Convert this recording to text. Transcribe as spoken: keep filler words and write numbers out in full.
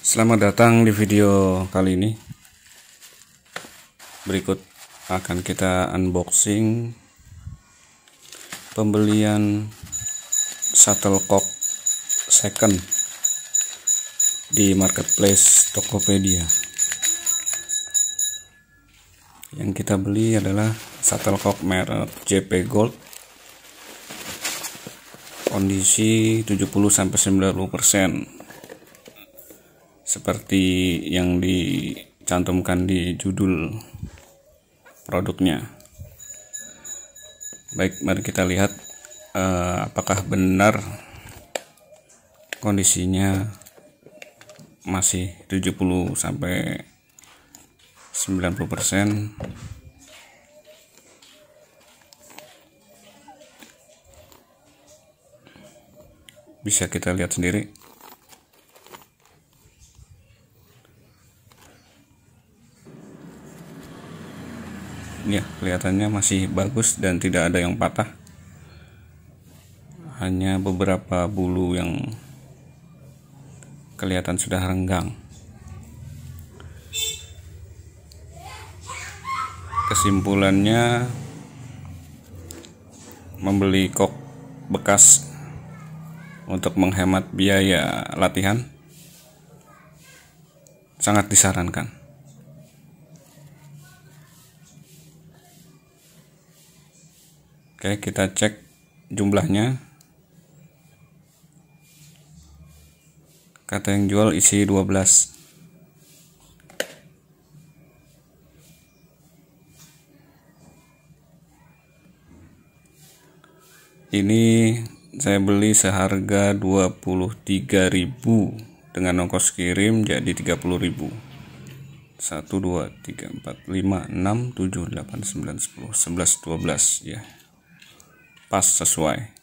Selamat datang di video kali ini. Berikut akan kita unboxing pembelian shuttlecock second di marketplace Tokopedia. Yang kita beli adalah shuttlecock merek J P Gold, kondisi tujuh puluh sampai sembilan puluh persen seperti yang dicantumkan di judul produknya. Baik, mari kita lihat eh, apakah benar kondisinya masih tujuh puluh sampai sembilan puluh persen. Bisa kita lihat sendiri. Ya, kelihatannya masih bagus dan tidak ada yang patah. Hanya beberapa bulu yang kelihatan sudah renggang. Kesimpulannya, membeli kok bekas untuk menghemat biaya latihan sangat disarankan. Oke, kita cek jumlahnya. Kata yang jual isi dua belas. Ini saya beli seharga dua puluh tiga ribu dengan ongkos kirim jadi tiga puluh ribu. satu dua tiga empat lima enam tujuh delapan sembilan sepuluh sebelas dua belas ya. Pas sesuai.